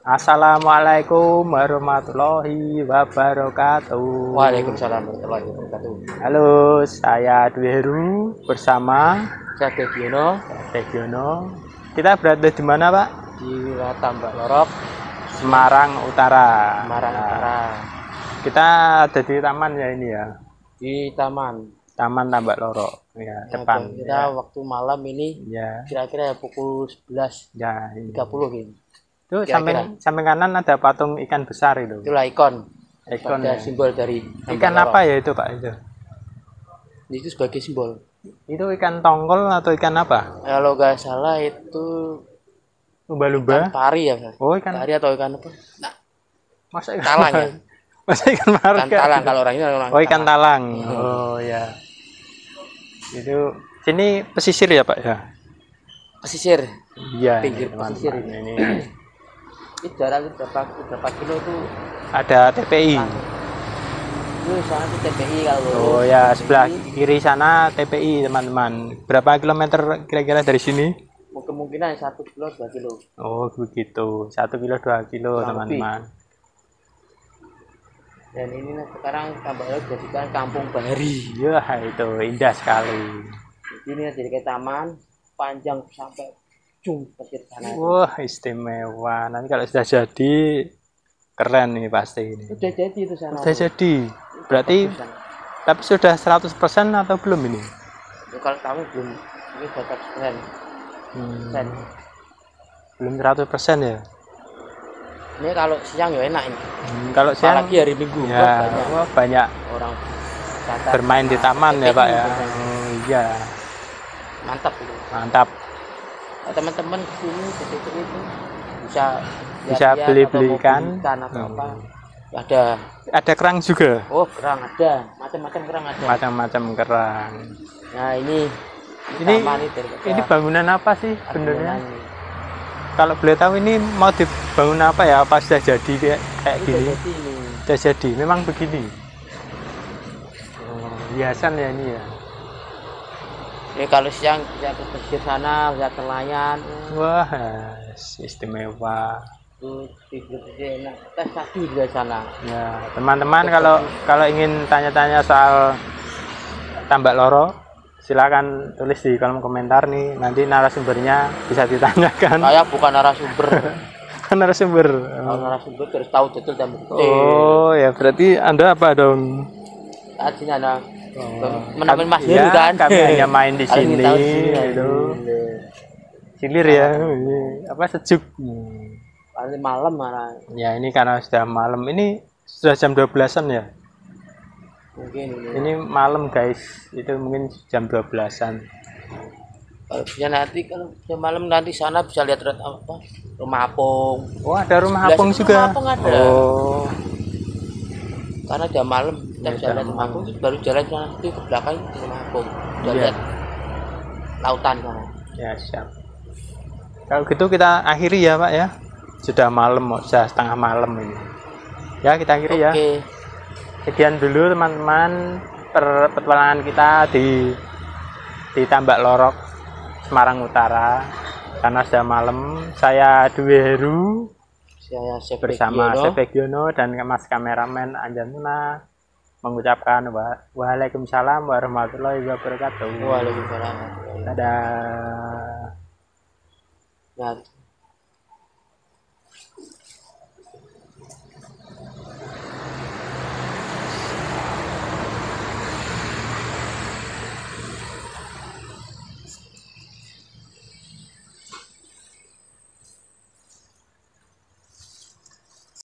Assalamualaikum warahmatullahi wabarakatuh. Waalaikumsalam warahmatullahi wabarakatuh. Halo, saya Dwi Heru bersama Saya Deviono Regiono. Kita berada di mana, Pak? di wilayah Tambak Lorok, Semarang Utara. Semarang Utara, Kita ada di taman ya ini ya. di Taman. Taman Tambak Lorok. Ya, depan. Kita waktu malam ini Ya. kira-kira pukul 11.30 Ya, ini. gitu. Itu Kira-kira. samping kanan ada patung ikan besar itu. Itulah ikon. Ikon Sebagai ya. simbol dari Ikan Tambak apa Lorok. ya itu, Pak? Itu sebagai simbol. Itu ikan tongkol atau ikan apa? Kalau nggak salah itu Lumba-lumba. ikan pari ya. Oh, ikan. Pari atau ikan apa? Nah, Masa ikan talang ya. Masa ikan marga? Ikan talang kalau orang ini orang Oh, ikan talang. Hmm. Oh, ya. Itu sini pesisir ya, Pak ya? pesisir. Iya, Pinggir teman-teman. pesisir Ini Itu jarak berapa kilo tuh? ada TPI. Itu sana tuh TPI kalau Oh ya, sebelah kiri sana TPI, teman-teman. Berapa kilometer kira-kira dari sini? kemungkinan 1 kilo 2 kilo. Oh, begitu. 1 kilo, 2 kilo, Kurang teman-teman. Dan ini sekarang Tambak Lorok dijadikan kampung bahari. Iya, itu indah sekali. Jadi ini jadi kayak taman panjang sampai ujung pesisir sana. Wah, istimewa. Nanti kalau sudah jadi keren nih pasti ini. Udah jadi itu sana. Sudah jadi. Berarti Bagus sana. tapi sudah 100% atau belum ini? Ya, kalau kamu belum ini dapat keren. Dan Belum 100% ya? ini kalau siang ya enak ini. Kalau siang Apalagi hari Minggu ya, banyak wah, banyak orang wisata bermain di sama taman ya, Pak ya. biasanya. Oh, iya, Mantap itu. mantap. Nah, teman-teman kesini ke itu bisa Bisa lihat-lihat beli-belikan. atau mau beli ikan atau apa. Ada Ada kerang juga. kerang ada, macam-macam kerang ada. Macam-macam kerang. Nah ini Ini taman ini daripada Ini bangunan apa sih sebenarnya? bangunan. Kalau boleh tahu ini mau dibangun apa ya? Apa sudah jadi kayak Ini gini? jadi ini. Sudah jadi. Memang begini. Oh, hiasan ya ini ya. Ini kalau siang bisa ke pesisir sana, bisa ke nelayan. Wah, istimewa. Tuh tidur di enak. Kita satu di sana. Ya, teman-teman kalau ingin tanya-tanya soal Tambak Lorok, silakan tulis di kolom komentar nih. Nanti narasumbernya bisa ditanyakan. Saya bukan narasumber. Narasumber. Kalau narasumber terus tahu betul dan bukti. Oh, ya berarti Anda apa dong? Saat sini ada menemani Mas Ya, Heru kan. kami hanya main di Kalian sini. tahu di sini, Gitu. Cilir ya. Apa sejuk. Paling malam mana Ya, ini karena sudah malam. Ini sudah jam 12-an ya. mungkin ini. Ini malam, guys. Itu mungkin jam 12-an. Kalau bisa nanti kalau jam malam nanti sana bisa lihat apa rumah apung. Oh, ada rumah Sebelah apung situ juga. rumah apung ada. Oh. Karena jam malam kita Ya, bisa jam lihat rumah apung, baru jalan sana itu ke belakang itu rumah apung. Bisa Iya. lihat lautan sana. Ya, siap. Kalau gitu kita akhiri ya, Pak ya. Sudah malam, sudah setengah malam ini. Ya, kita akhiri ya. Oke. Sekian dulu teman-teman petualangan kita di Tambak Lorok, Semarang Utara. Karena sudah malam, saya Dwi Heru Saya bersama Deviono. Sepegiono dan Mas kameramen Anjanuna mengucapkan waalaikumsalam warahmatullahi wabarakatuh. Waalaikumsalam. Dadah. Nah,